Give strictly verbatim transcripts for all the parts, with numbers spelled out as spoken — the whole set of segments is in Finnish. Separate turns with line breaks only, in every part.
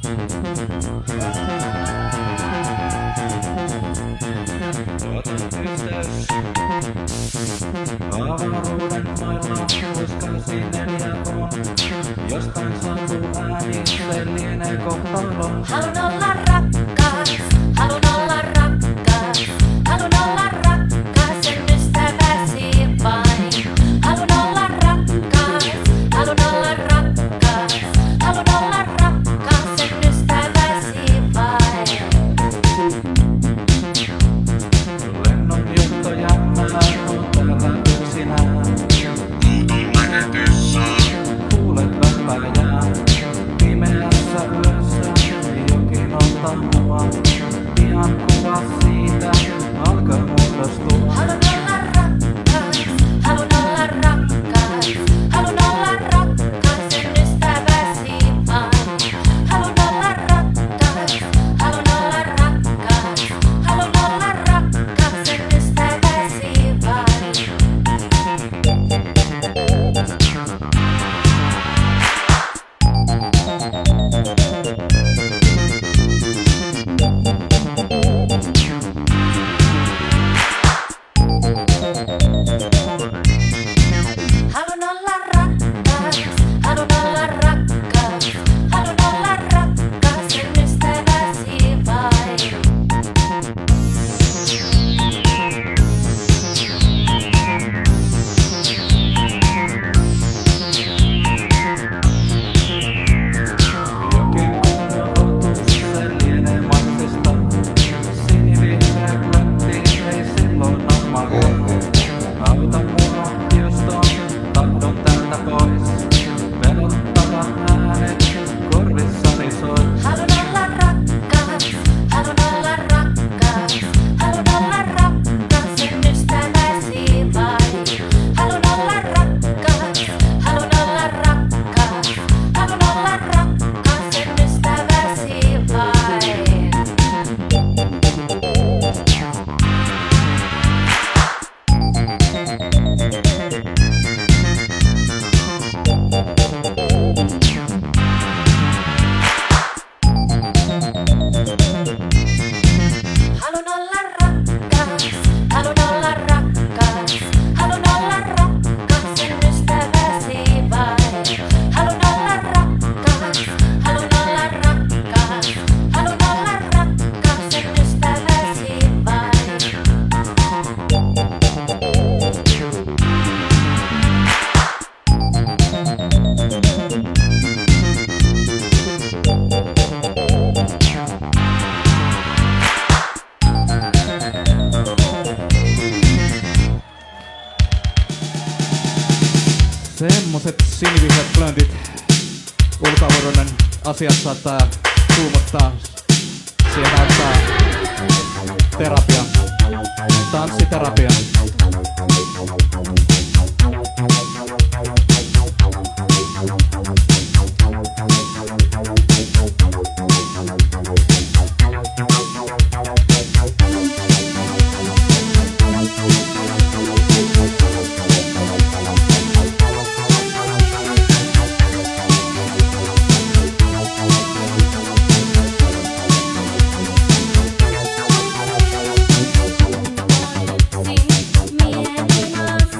Avaruuden mailla uskallasi neljä on. Jostain saapuu ääni, se lienee kohtalon.
Haluun olla rakkaas, haluun olla rakkaas, haluun olla rakkaas, sen ystäväsi vain. Haluun olla rakkaas, haluun olla rakkaas, haluun olla rakkaas, sen ystäväsi vain.
Lennon jutto jännää, on täällä yksinään. Kuulet väpäjää, pimeässä yössä, jokin ottaa mua. Pian kuva siitä alkaa muodostua.
Haluun olla rakkaas, haluun olla rakkaas, haluun olla rakkaas, sen ystäväsi vain. Haluun olla rakkaas, haluun olla rakkaas, haluun olla rakkaas, sen ystäväsi vain. Haluun olla rakkaas, haluun olla rakkaas, haluun olla rakkaas, sen ystäväsi vain.
Jokin kunnon otus, se lienee maksista. Sinivihreä klötti, ei silloin on makua. Auta mua, jos on, tahdon täältä pois. Pelottava äänet, korvissani soi.
Haluun olla rakkaas, haluun olla rakkaas, haluun olla rakkaas, sen ystäväsi vain. Haluun olla rakkaas, haluun olla rakkaas, haluun olla rakkaas, sen ystäväsi vain. Haluun olla rakkaas, haluun olla rakkaas, haluun olla rakkaas, sen ystäväsi vain. Haluun olla rakkaas, haluun olla rakkaas, haluun olla rakkaas, sen ystäväsi vain.
Semmoset sinivihreät blöndit. Ulkoavaruuden asiat saattaa kuumottaa. Siihen auttaa terapia. Tanssiterapia.
See me and my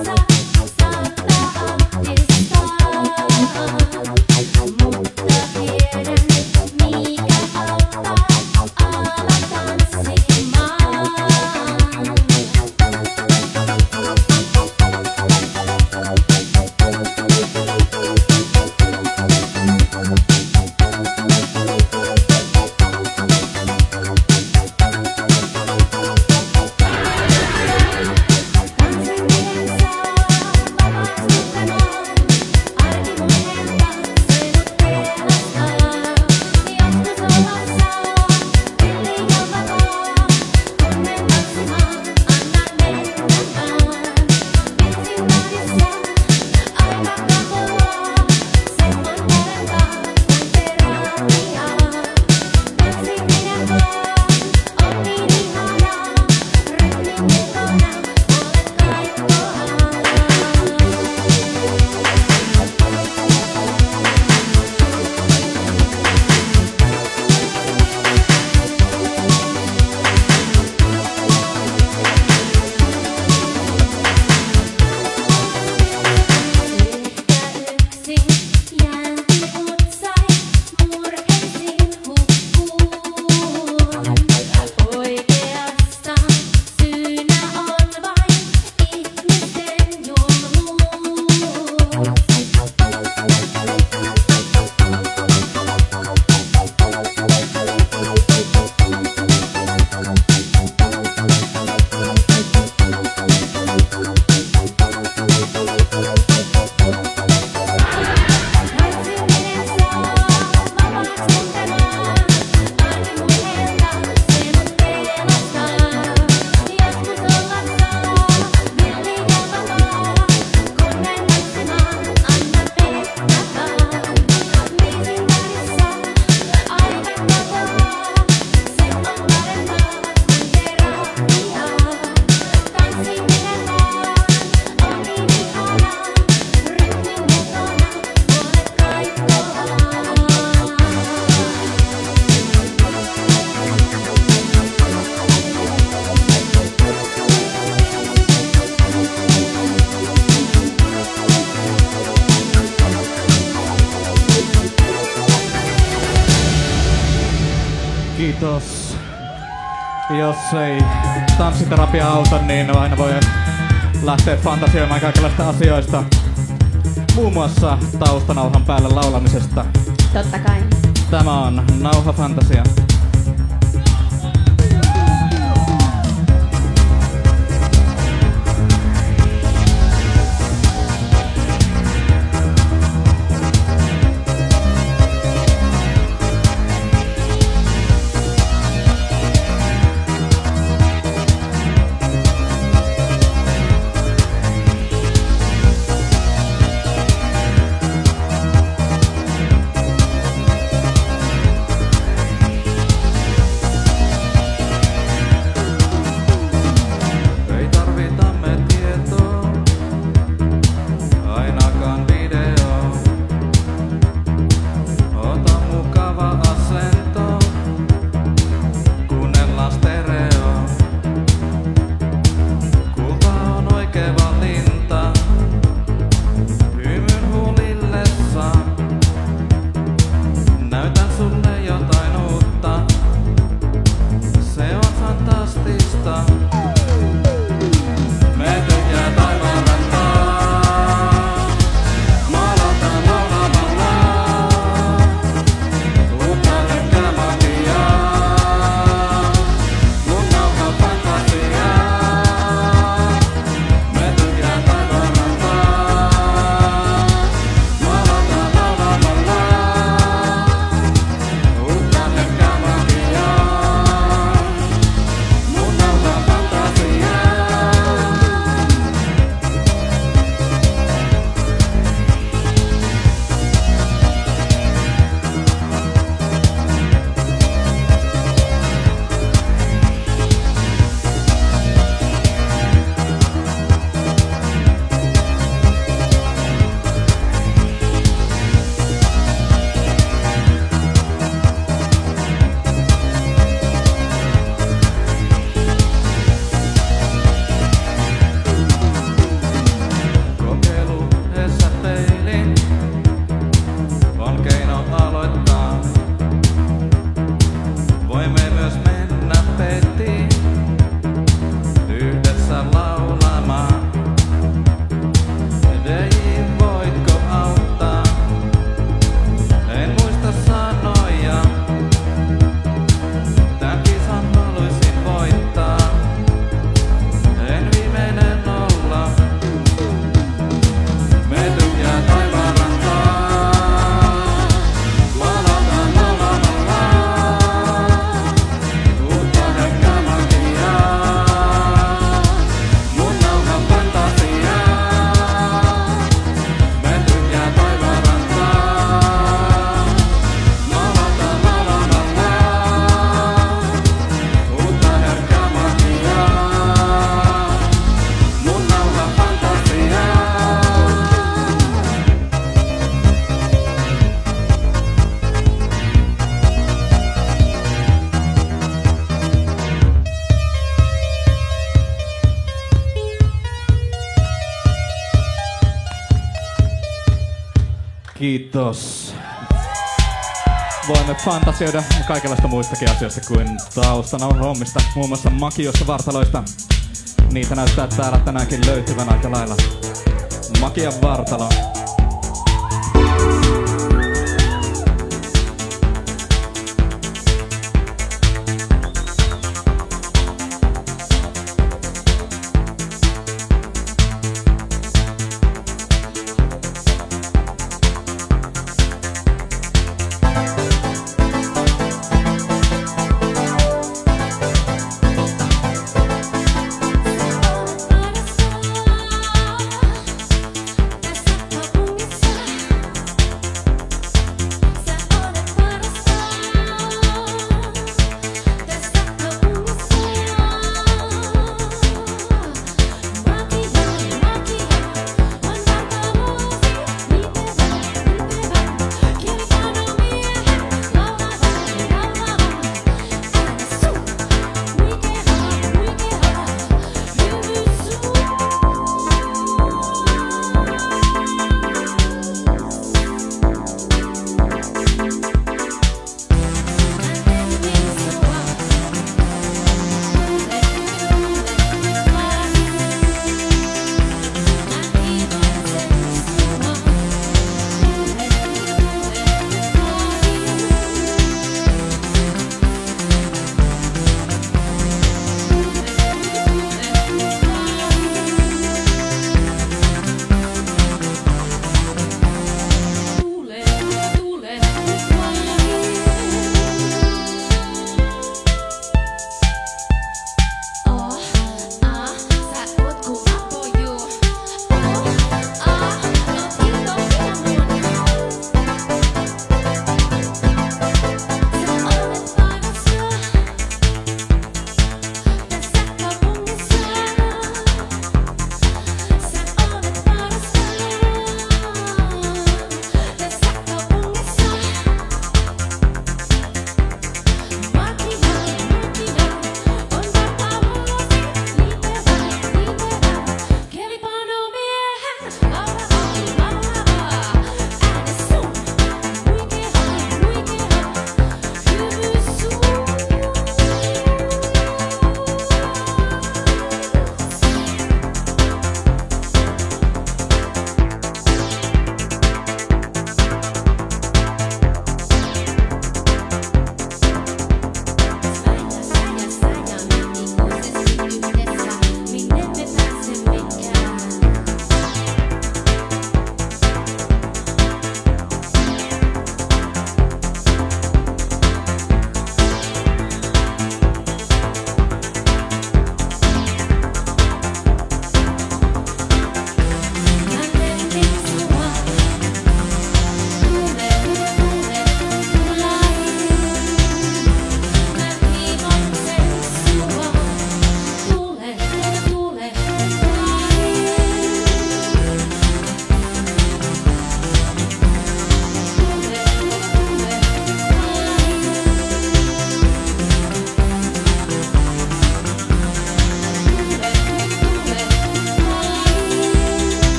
Kiitos. Jos ei tanssiterapia auta, niin aina voi lähteä fantasioimaan kaikenlaista asioista. Muun muassa taustanauhan päälle laulamisesta.
Totta kai.
Tämä on Nauha Fantasia. Kiitos. Voimme fantasioida kaikenlaista muistakin asioista kuin taustanauhohommista, muun muassa makiosta vartaloista. Niitä näyttää täällä tänäänkin löytyvän aika lailla. Makian vartalo.
Let's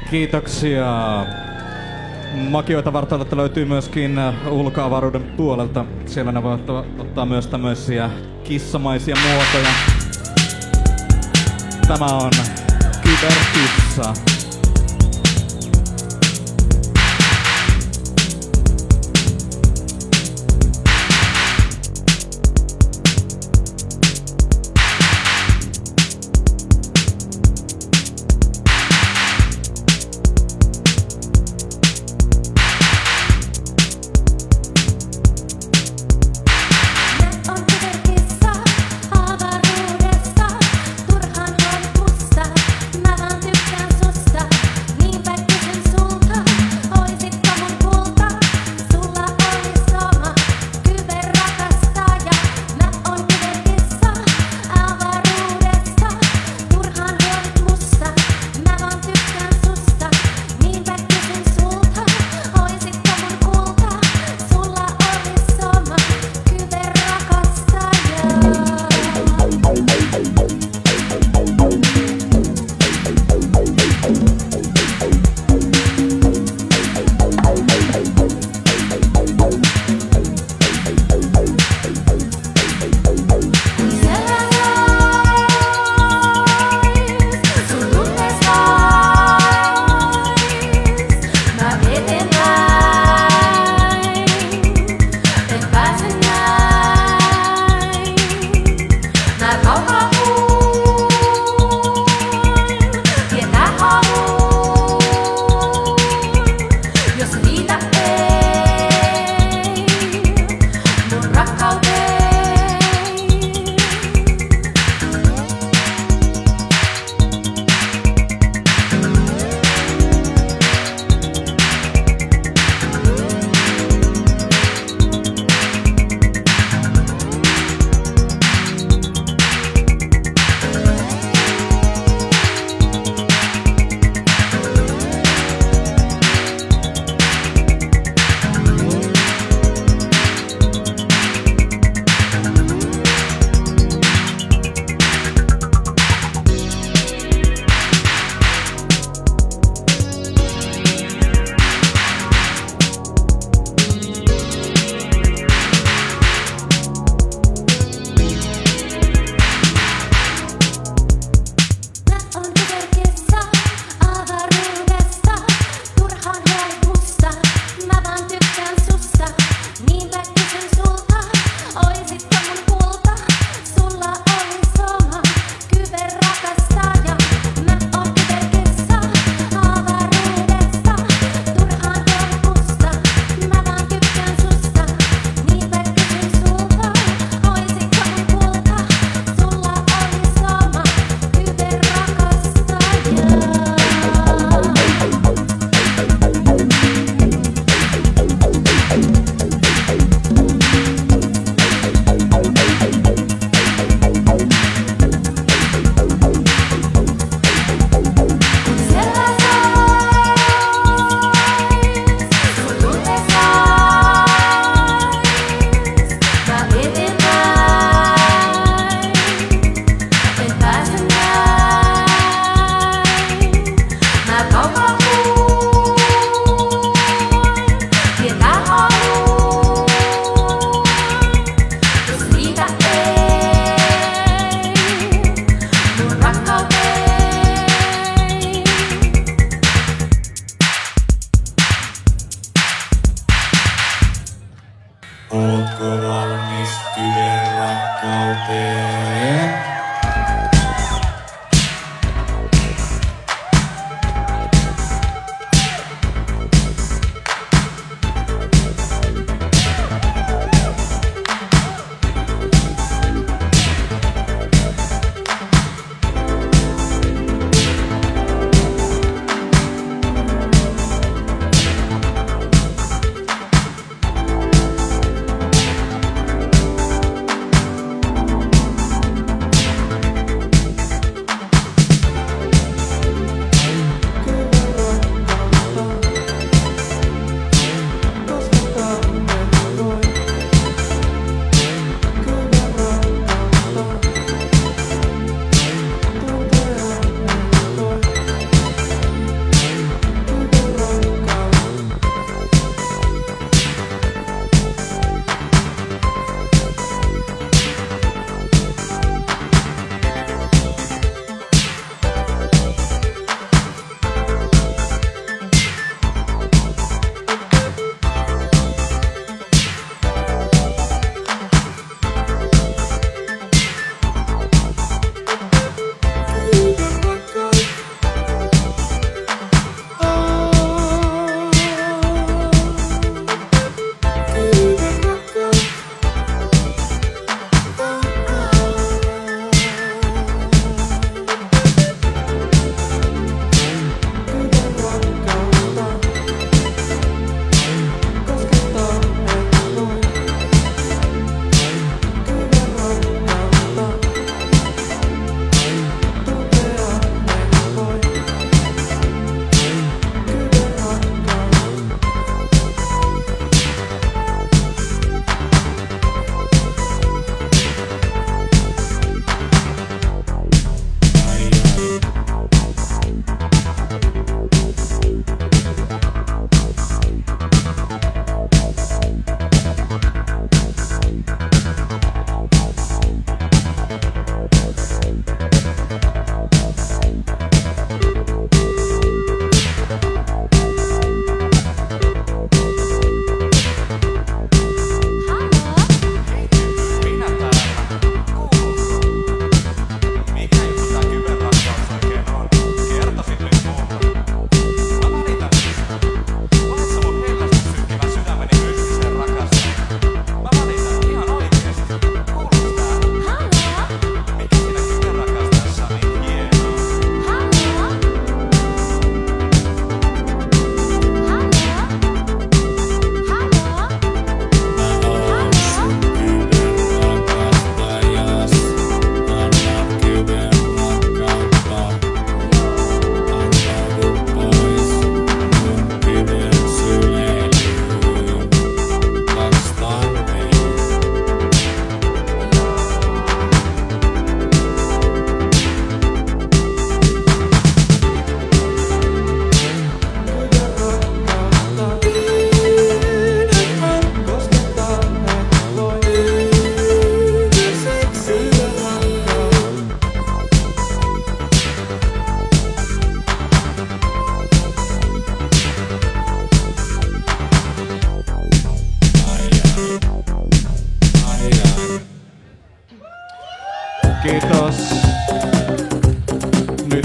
Kiitoksia. Makioita vartaloita löytyy myöskin ulkoavaruuden puolelta. Siellä ne voivat ottaa myös tämmöisiä kissamaisia muotoja. Tämä on Kyberkissa.
Avaruudesta, turhaan on musta, mä vaan tykkään susta.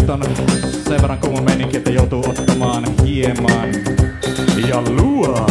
nyt on sen verran kuuma meininki, että joutuu ottamaan hieman ja luo.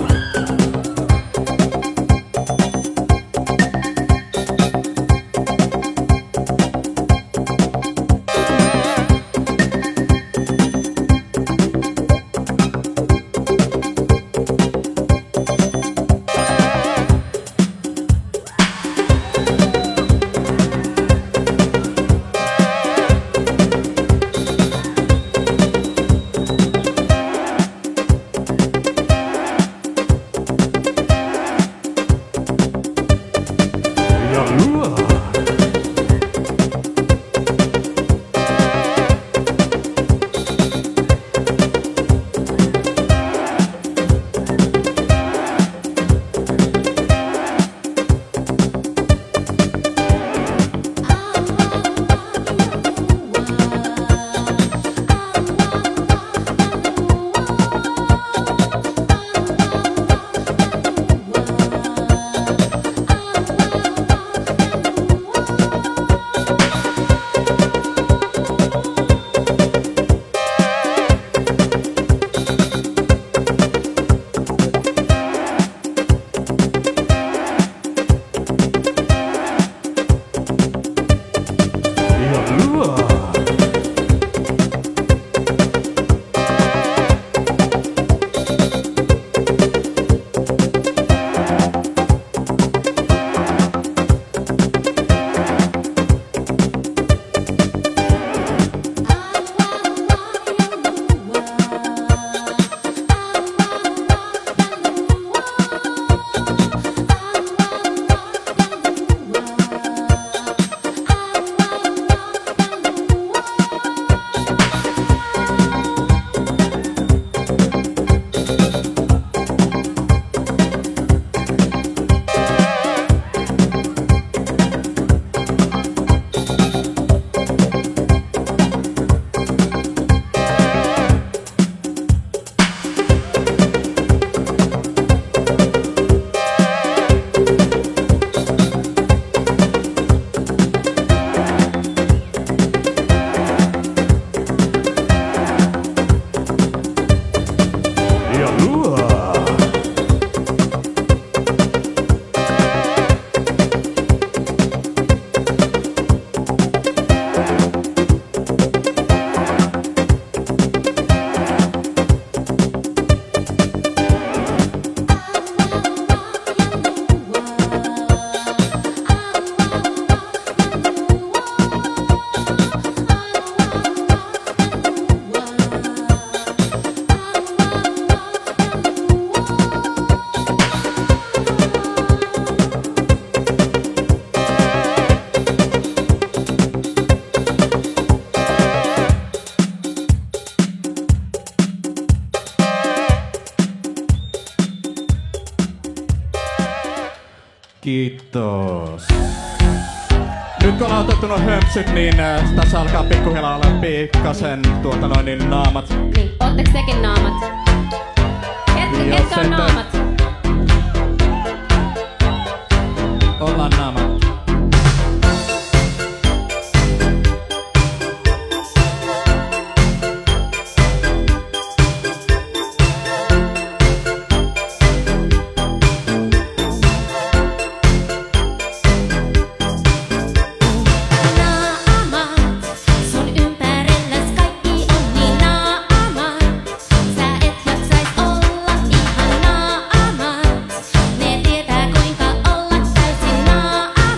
Kiitos. Nyt kun ollaan otettu nuo hömpsyt, niin äh, tässä alkaa pikkuhiljaa olla pikkasen tuota noin niin naamat.
Niin, ootteko tekin naamat? Ket, ketkä on naamat?
Ollaan naamat.
Naamat,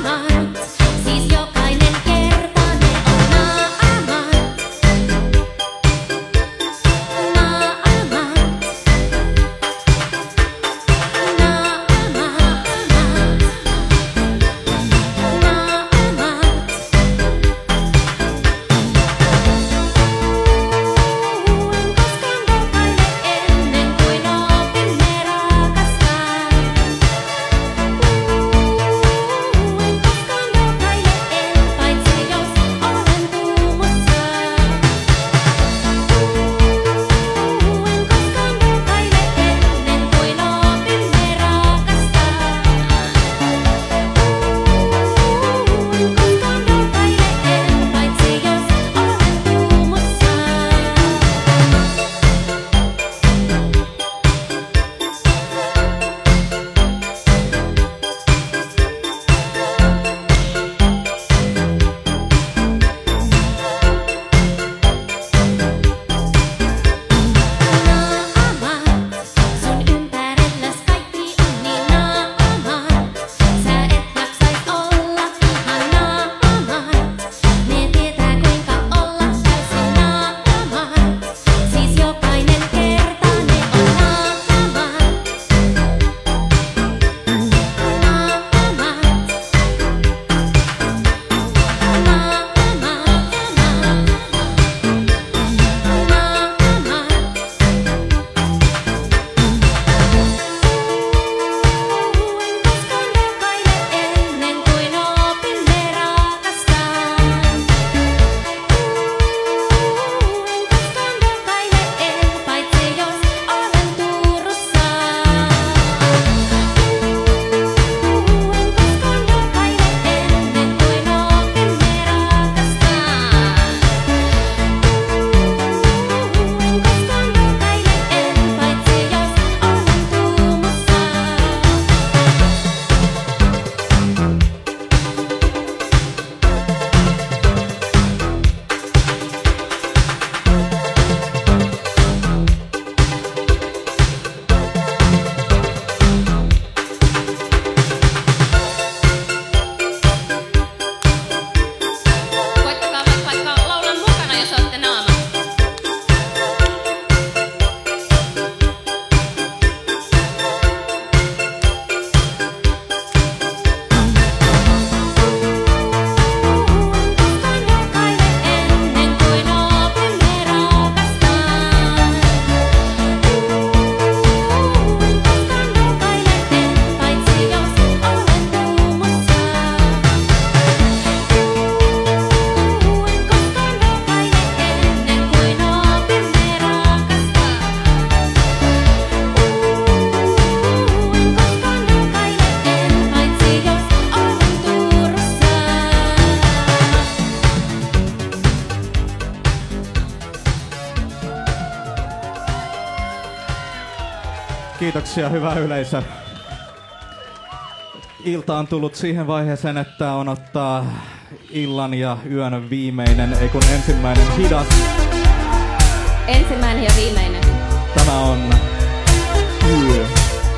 Kiitoksia, hyvä yleisö. Ilta on tullut siihen vaiheeseen, että on ottaa illan ja yön viimeinen, ei kun ensimmäinen hidas.
Ensimmäinen ja viimeinen.
Tämä on yö.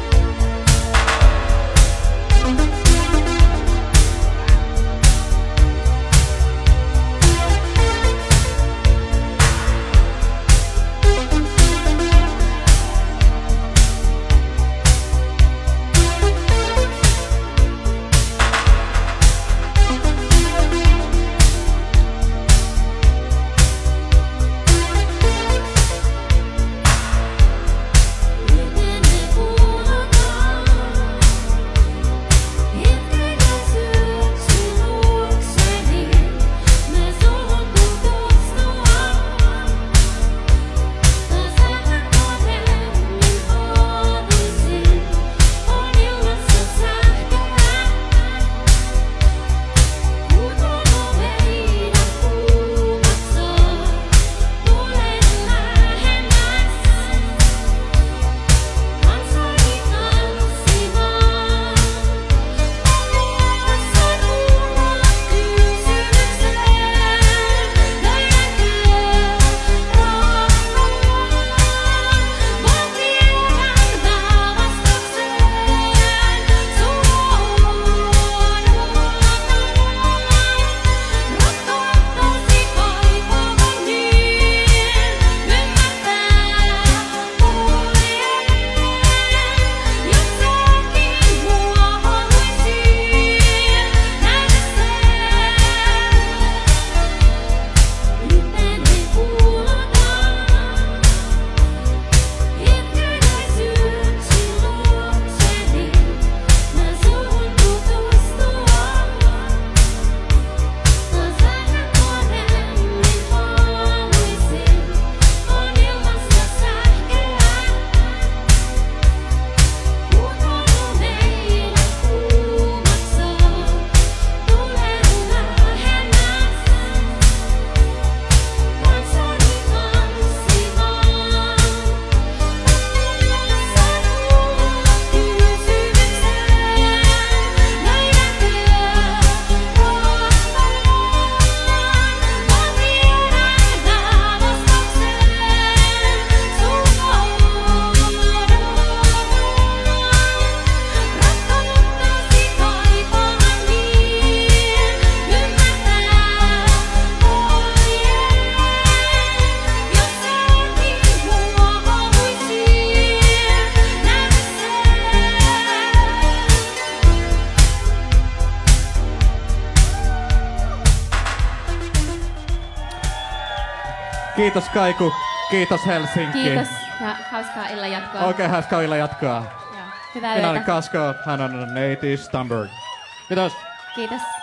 Kiitos Kaiku, kiitos Helsinki.
Kiitos ja hauskaa illan jatkoa.
Oikein hauskaa illan jatkoa.
Ja hyvää
Minä olen
yötä.
Kasko, hän on Neiti Stamberg. Kiitos.
Kiitos.